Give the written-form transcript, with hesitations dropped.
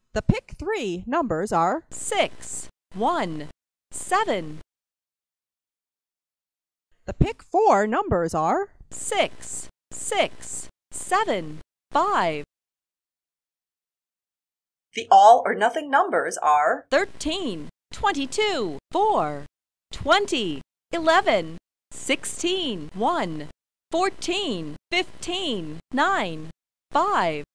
The pick 3 numbers are 6, 1, 7. The pick 4 numbers are 6, 6, 7, 5. The all or nothing numbers are 13, 22, 4, 20, 11, 16, 1, 14, 15, 9, 5.